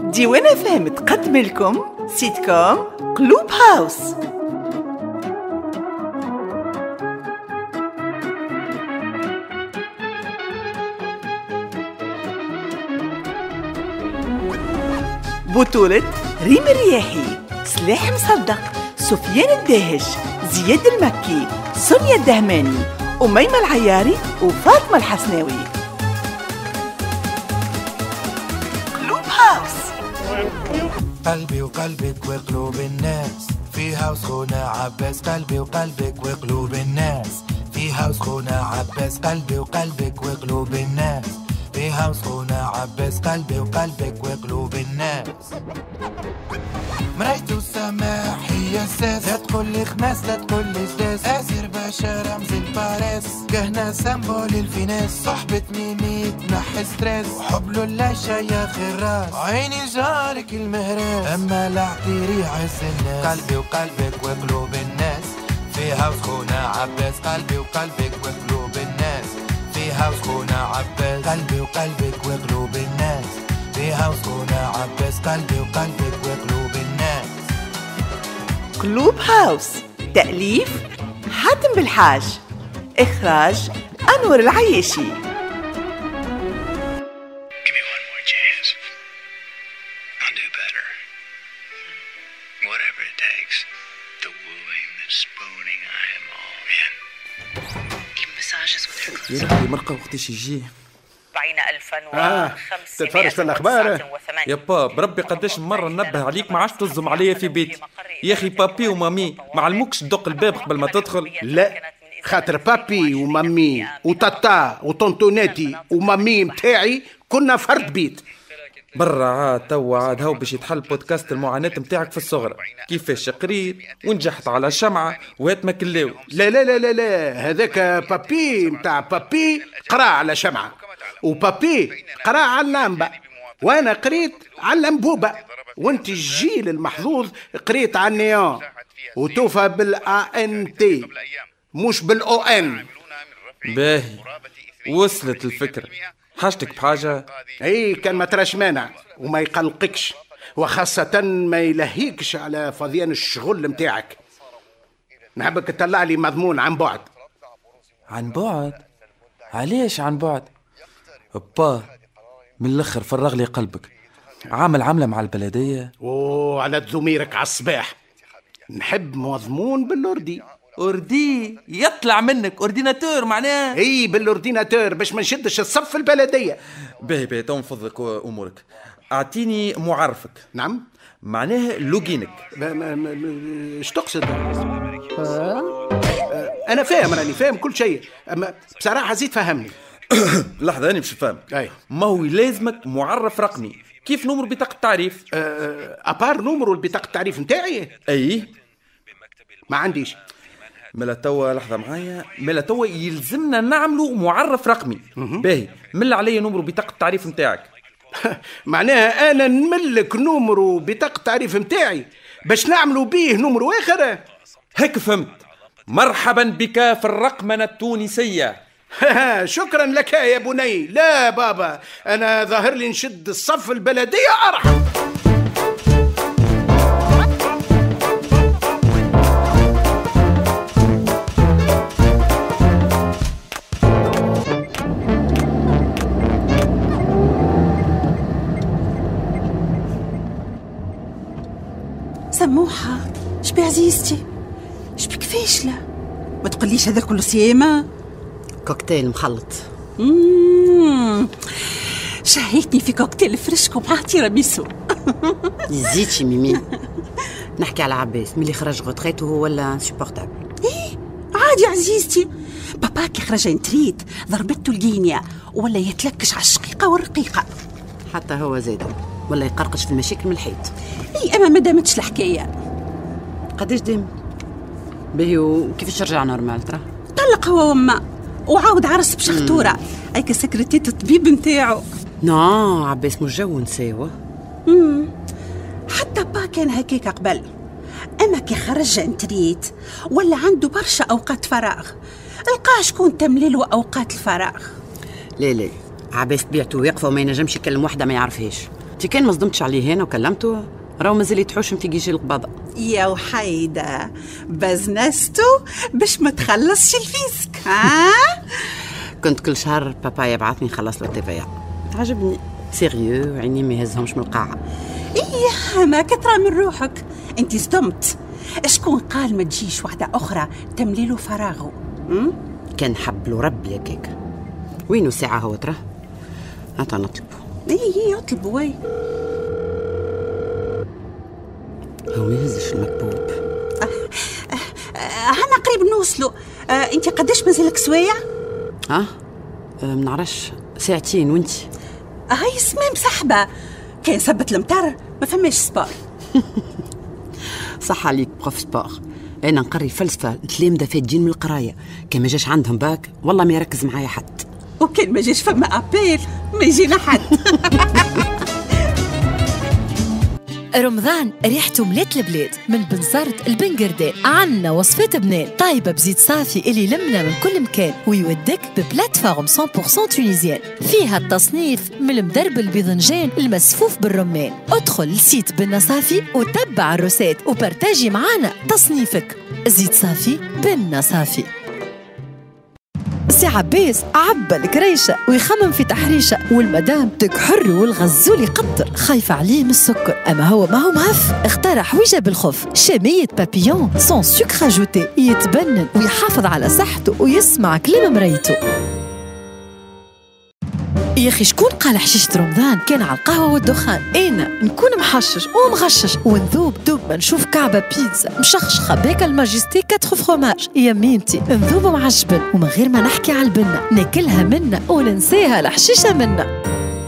ديوان FM تقدم لكم سيت كوم قلوب هاوس. بطولة ريم الرياحي، سلاح مصدق، سفيان الداهش، زياد المكي، سونيا الدهماني، أميمة العياري وفاطمة الحسناوي. قلوب هاوس. قلبي وقلبك وقلوب الناس في هاوس خونا عباس. قلبي وقلبك وقلوب الناس في هاوس خونا عباس. قلبي وقلبك وقلوب الناس في هاوس خونا عباس. قلبي وقلبك وقلوب الناس. مرايتي وسماح هي الساس، لا تقول لي خماس لا تقول لي سداس. اسير باشا رمز الباريس، كهنا سمبول الفيناس. صحبة ميمي تنحي ستريس، وحب له شي خير راس. عيني جارك المهراس، اما لا اعتيري عز الناس. قلبي وقلبك وقلوب الناس في هاوس خونا عباس. قلبي وقلبك وقلوب الناس في هاوس خونا عباس. قلبي وقلبك وقلوب الناس في هاوس خونا عباس. قلبي وقلبك وقلوب الناس. قلوب هاوس، تأليف حاتم بالحاج، إخراج أنور العياشي. Give me one more chance. I'll do better. Whatever it takes. The wooing, the spooning, I am all in. Even massages with her clothes. يا ربي مرقة وقتاش يجي. تتفرج في الأخبار يابا بربي قداش مرة ننبه عليك ما عادش تلزم عليا في بيتي. يا أخي بابي ومامي ما علموكش تدق الباب قبل ما تدخل؟ لا، خاطر بابي ومامي وتاتا وطنطوناتي ومامي متاعي كنا فرد بيت. برا عاد توا عاد هاو باش يتحل بودكاست المعاناة متاعك في الصغرى، كيفاش قريت ونجحت على شمعة وهات ما كلاوي. لا لا لا لا لا، هذاك بابي متاع بابي قرا على شمعة، وبابي قرا على اللامبة، وانا قريت على الانبوبة، وانت الجيل المحظوظ قريت على النيون، وتوفى بالANT مش بالON. باهي وصلت الفكرة. حاجتك بحاجة؟ اي كان ما تراش مانع وما يقلقكش، وخاصة ما يلهيكش على فضيان الشغل متاعك. نحبك تطلع لي مضمون عن بعد. عن بعد؟ علاش عن بعد؟ با من الاخر فرغ لي قلبك. عامل عملة مع البلدية وعلى ضميرك على الصباح. نحب مضمون بالأردي. أردي يطلع منك أورديناتور معناه؟ اي بالاورديناتور باش ما نشدش الصف البلدية. باهي باهي تو نفضلك أمورك. أعطيني معرفك. نعم معناه لوجينك. ايش تقصد؟ انا فاهم، راني فاهم كل شيء، اما بصراحة زيد فهمني. لحظة أنا باش نفهم. أي. ما هو لازمك معرف رقمي، كيف نمر بطاقة التعريف؟ أبار نمرو البطاقة التعريف نتاعي أي ما عنديش. ملا توا لحظة معايا، ملا توا يلزمنا نعملوا معرف رقمي. باهي مل عليا نمرو بطاقة التعريف نتاعك. معناها أنا نملك نمرو بطاقة التعريف نتاعي باش نعملوا بيه نمرو آخر. هيك فهمت. مرحبا بك في الرقمنة التونسية. شكرا لك يا بني. لا بابا، أنا ظاهر لي نشد الصف البلدية أرحم. سموحة شبي عزيزتي؟ شبيك فاشلة؟ ما تقوليش هذا كله صيامة؟ كوكتيل مخلط. شهيتني في كوكتيل فريشكو مع تيراميسو. يزيدش ميمي. نحكي على عباس ملي خرج غوتريته هو ولا انسوبورتابل. ايه عادي عزيزتي، بابا كي خرج انتريت ضربته الجينيا ولا يتلكش على الشقيقة والرقيقة. حتى هو زاده ولا يقرقش في المشاكل من الحيط. اي اما ما دامتش الحكاية. قداش دام؟ باهي وكيفاش رجع نورمال ترى؟ طلق هو وما وعاود عرس بشخطورة ايك سكرتيت الطبيب نتاعو. عباس مش جو نساوه. حتى با كان هكاك قبل، اما كي خرج انتريت ولا عنده برشا اوقات فراغ، لقى شكون تمليله اوقات الفراغ. لا عباس طبيعته واقفه وما ينجمش يكلم وحده ما يعرفهاش. انت كان ما صدمتش عليه هنا وكلمته راهو مازال يتحوشم في جيش القباضة. يا وحيدة بزنستو باش ما تخلصش الفيسك. ها كنت كل شهر بابا يبعثني نخلص له TVA. تعجبني سيريو وعيني ما يهزهمش من القاعة. إيه ما كثرة من روحك، انت صدمت. شكون قال ما تجيش واحدة أخرى تملي له فراغه؟ كان حب له ربي يا كيكة. وينو الساعة هو تراه؟ هاتا نطلبه. إيه اطلبوا وي. هو ما يهزش المكبوب. أنا قريب نوصلوا. انت قداش مازالك سوايع؟ ما نعرفش، ساعتين. وانتي؟ هاي اسمها مسحبة. كان سبت المطر ما فماش سبار. صح عليك بروف سبور. انا نقري فلسفه التلامذه فاتجين من القرايه، كان ما جاش عندهم باك والله ما يركز معايا حد، وكان ما جاش فما ابيل ما يجينا حد. رمضان ريحته ملات البلاد، من بنزرت البنقردان عنا وصفات بنان طايبه بزيت صافي اللي يلمنا من كل مكان ويودك ببلاتفورم 100% تونيزيان فيها التصنيف من المدربل بذنجان المسفوف بالرمان. ادخل لسيت بنا صافي وتبع الروسات وبرتاجي معانا تصنيفك. زيت صافي بنا صافي. سي عباس عبى الكريشة ويخمم في تحريشة، والمدام تكحر والغزول يقطر خايفة عليه من السكر، أما هو ما هو مهف اختار حويجة بالخف شامية بابيون سون سكر اجوتي يتبنن ويحافظ على صحته ويسمع كلام مريته. يا اخي شكون قال حشيشة رمضان كان على القهوة والدخان؟ انا نكون محشش ومغشش ونذوب دوب ما نشوف كعبة بيتزا مشخشخة باكا الماجستي 4 فروماج يا ميمتي، نذوب مع الجبن ومن غير ما نحكي على البنة ناكلها منا وننساها الحشيشة منا.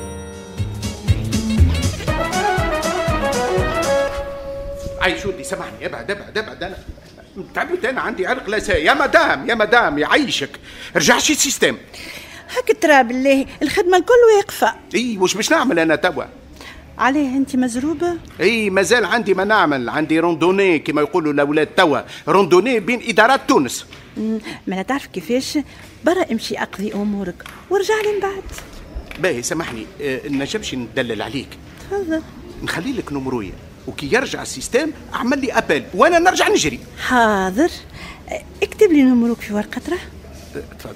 عايشودي سامحني، ابعد انا تعبت، انا عندي عرق لسان. يا مدام يعيشك رجع شي سيستم هاك ترى بالله الخدمة الكل واقفة. اي وش باش نعمل انا توا؟ عليه انت مزروبة؟ اي مازال عندي ما نعمل، عندي روندوني كما يقولوا الاولاد توا، روندوني بين ادارات تونس. ما لا تعرف كيفاش، برا امشي اقضي امورك وارجع لي من بعد. باهي سامحني، نجمش ندلل عليك. تفضل. نخلي لك نمرويه وكي يرجع السيستم اعمل لي ابل وانا نرجع نجري. حاضر، اكتب لي نمروك في ورقة ترى. تفضل.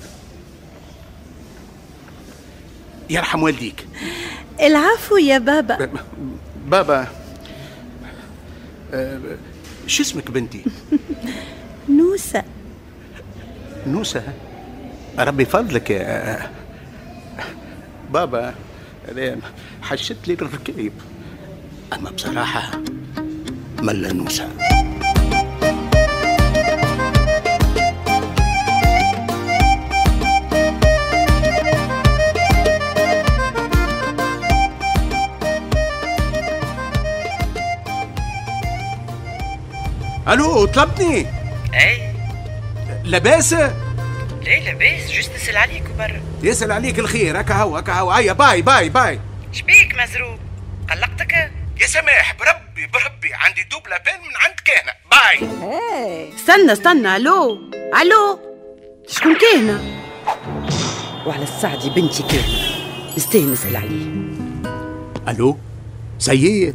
يرحم والديك. العفو يا بابا. بابا شو اسمك بنتي؟ نوسة. نوسة؟ ربي فضلك بابا، حشت لي الركيب، أما بصراحة ملا نوسة. الو طلبتني؟ اي لاباس؟ لا لاباس، جوست نسأل عليك وبرا. يسأل عليك الخير. هكا هو هيا باي. شبيك مزروب؟ قلقتك؟ يا سماح بربي عندي دوبلا بين من عند كهنة. باي. استنى. الو شكون كهنة؟ وعلى السعدي بنتي كهنة نستاهل نسأل عليه. الو سيي.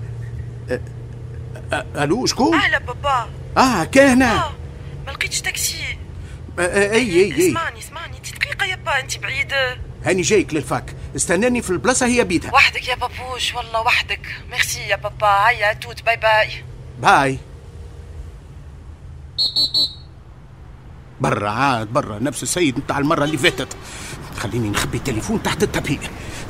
الو شكون؟ اهلا بابا. كهنة. ما لقيتش تاكسي. اي اسمعني انت دقيقة يا با، انت بعيد. هاني جايك للفاك، استناني في البلاصة هي بيتها. وحدك يا بابوش، والله وحدك. ميرسي يا بابا. هيا توت، باي. برا نفس السيد نتاع المرة اللي فاتت. خليني نخبي التليفون تحت التبهير.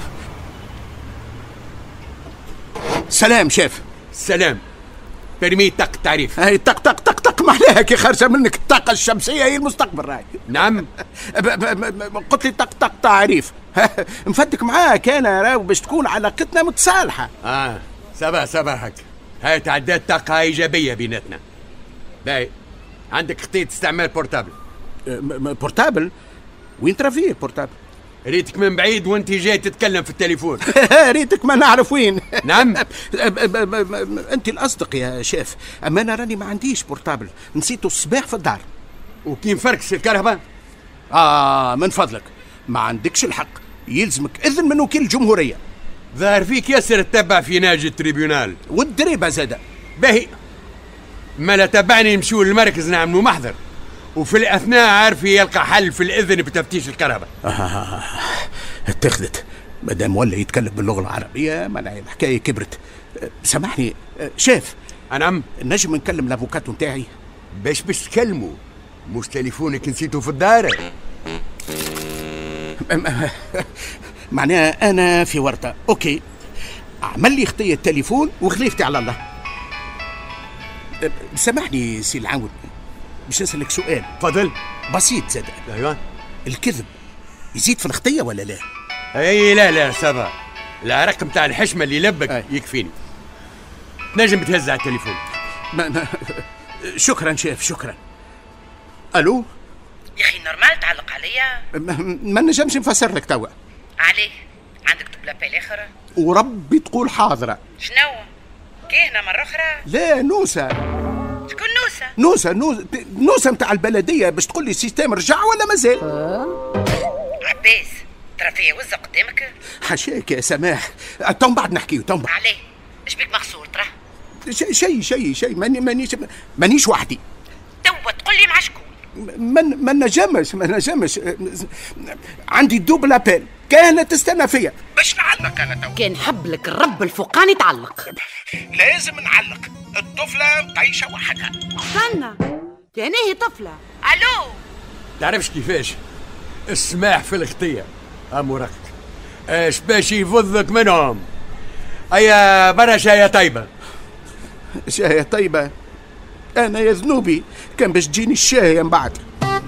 سلام شيف. سلام. برمي طق تعريف. هاي طق محلاها كي خارجه منك الطاقه الشمسيه هي المستقبل راهي. نعم. قلت لي طق تعريف. مفدك معاك انا راهو باش تكون علاقتنا متصالحه. صباحك. هاي تعدات طاقه ايجابيه بيناتنا. باهي عندك خطيط استعمال بورتابل. بورتابل؟ وين ترى فيه بورتابل؟ ريتك من بعيد وانت جاي تتكلم في التليفون. ريتك ما نعرف وين. نعم. انت الاصدق يا شيف، اما انا راني ما عنديش بورتابل، نسيته الصباح في الدار. وكيف فركش الكهرباء؟ من فضلك ما عندكش الحق، يلزمك اذن من وكيل الجمهوريه. ظهر فيك ياسر تتبع في ناجي التريبيونال والدريبة زادة. باهي، ما لا تبعني نمشيو للمركز نعملوا محضر، وفي الأثناء عارفي يلقى حل في الإذن بتفتيش الكهرباء. اتخذت مادام ولا يتكلم باللغة العربية، ما الحكاية كبرت. سامحني شيف، نعم. نجم نكلم لافوكاتو نتاعي؟ باش تكلموا؟ مش تليفونك نسيته في الدار؟ معناها أنا في ورطة. أوكي، عمل لي خطية التليفون وخليفتي على الله. سامحني سي العون، باش نسألك سؤال. تفضل. بسيط زاد. أيوة. الكذب يزيد في الخطية ولا لا؟ أي لا سافا، العرق متاع الحشمة اللي لبك يكفيني. نجم تهز على التليفون. شكرا شيف، شكرا. ألو؟ يا أخي نورمال تعلق عليا؟ ما نجمش نفسر لك توا. عليه؟ عندك دوبلابيل آخر؟ وربي تقول حاضرة. شنو؟ كهنة مرة أخرى؟ لا، نوسة. شكون نوسة؟ نوسة متاع البلدية، باش تقول لي السيستم رجع ولا مازال؟ عباس، ترى فيا وزة قدامك؟ حاشاك يا سماح، تو بعد نحكيو تو. عليه؟ اش بيك مخسور ترى؟ شيء مانيش وحدي. توا تقول لي مع شكون؟ ما نجمش. عندي دوبل ابل، كانت تستنى فيا باش نعلق انا تو. كان حب لك الرب الفوقاني تعلق. لازم نعلق، الطفلة تعيشها وحدها. استنى، كان هي طفلة. الو، تعرفش كيفاش السماح في الخطية امورك اش باش يفضك منهم. ايا برا شاية طيبة. شاية طيبة؟ انا يا ذنوبي كان باش تجيني الشاية من بعد.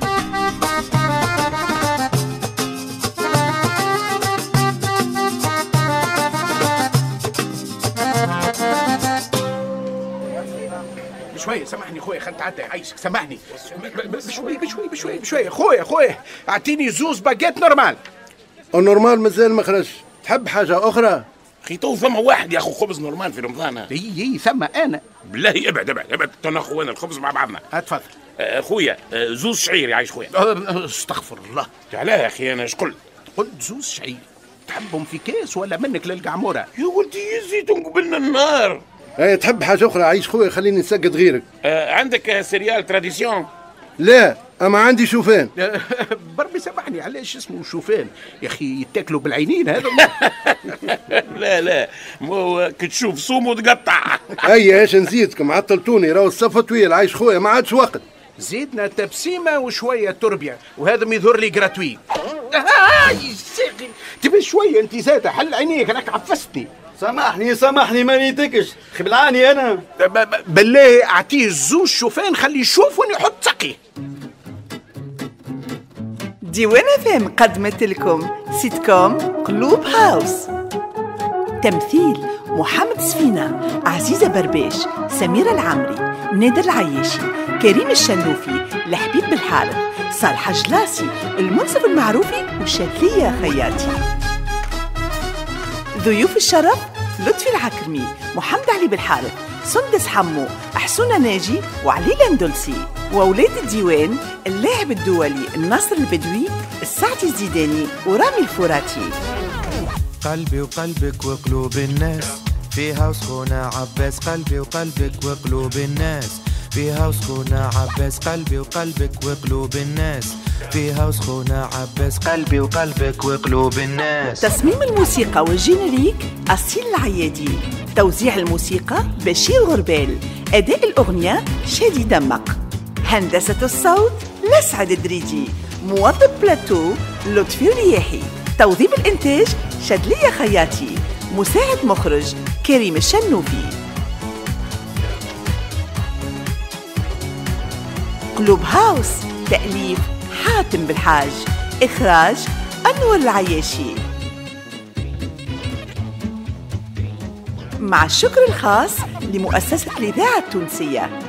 بشوية سامحني خويا، خلت عدى عايشك، سامحني. بشوية خويا اعطيني زوز باجيت نورمال. النورمال مازال ما خرجش، تحب حاجة أخرى؟ أخي تو ثم واحد يا أخو خبز نورمال في رمضان. اي ثم أنا. بالله ابعد تناخو أنا الخبز مع بعضنا. اتفضل. خويا زوز شعير يعيش خويا. استغفر الله. علاه يا أخي أنا قلت زوز شعير تحبهم في كاس ولا منك للقعمورة؟ يا ولدي يزيدون قبلنا النار. تحب حاجة أخرى عيش خويا، خليني نسقط غيرك. عندك سيريال تراديسيون؟ لا، أما عندي شوفان. بربي سامحني، علاش اسمه شوفان يا أخي؟ يتاكلوا بالعينين هذا؟ لا مو كتشوف صوم وتقطع. أي ايش نزيدكم، عطلتوني، راهو الصفة طويل عايش خويا، ما عادش وقت. زيدنا تبسيمة وشوية تربية، وهذا ميظهر لي جراتوي. تبي شوية انت زادة، حل عينيك راك عفستني. سامحني ما نيتكش، خبلعاني أنا. بالله أعطيه زوج شوفان، خليه يشوف وين يحط سقيه. ديوان FM قدمت لكم سيت كوم قلوب هاوس. تمثيل: محمد سفينة، عزيزة برباش، سميرة العمري، نادر العياشي، كريم الشنوفي، لحبيب بالحارث، صالحة جلاسي، المنصف المعروفي، وشادلية خياتي. ضيوف الشرف: لطفي العكرمي، محمد علي بالحارث، سندس حمو، حسونة ناجي، وعليل اندلسي. وأولاد الديوان: اللاعب الدولي الناصر البدوي، السعدي الزيداني، ورامي الفراتي. قلبي وقلبك وقلوب الناس فيها وسخونة عباس، قلبي وقلبك وقلوب الناس فيها وسخونة عباس، قلبي وقلبك وقلوب الناس فيها وسخونة عباس، قلبي وقلبك وقلوب الناس. تصميم الموسيقى والجينيريك أصيل العيادي، توزيع الموسيقى بشير غربال، أداء الأغنية شادي دمق، هندسة الصوت لسعد الدريدي، موظف بلاتو لطفي الرياحي، توظيف الإنتاج شادلية خياتي، مساعد مخرج كريم الشنوفي. قلوب هاوس، تأليف حاتم بالحاج، إخراج أنور العياشي، مع الشكر الخاص لمؤسسة الإذاعة التونسية.